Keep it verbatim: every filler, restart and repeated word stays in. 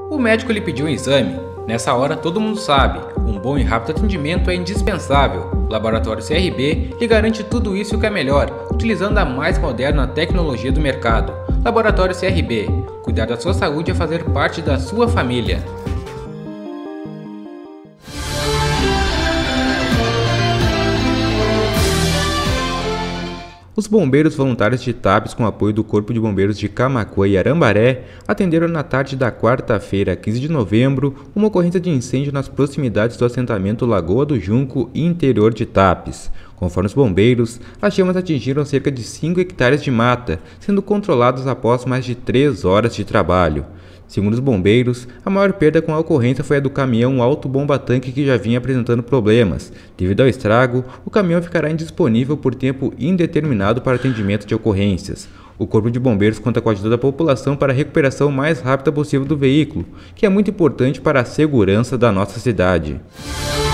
O médico lhe pediu um exame. Nessa hora, todo mundo sabe, um bom e rápido atendimento é indispensável. O Laboratório C R B lhe garante tudo isso e o que é melhor, utilizando a mais moderna tecnologia do mercado. Laboratório C R B. Cuidar da sua saúde é fazer parte da sua família. Os bombeiros voluntários de Tapes, com apoio do Corpo de Bombeiros de Camaquã e Arambaré, atenderam na tarde da quarta-feira, quinze de novembro, uma ocorrência de incêndio nas proximidades do assentamento Lagoa do Junco, interior de Tapes. Conforme os bombeiros, as chamas atingiram cerca de cinco hectares de mata, sendo controlados após mais de três horas de trabalho. Segundo os bombeiros, a maior perda com a ocorrência foi a do caminhão auto-bomba-tanque, que já vinha apresentando problemas. Devido ao estrago, o caminhão ficará indisponível por tempo indeterminado para atendimento de ocorrências. O Corpo de Bombeiros conta com a ajuda da população para a recuperação mais rápida possível do veículo, que é muito importante para a segurança da nossa cidade.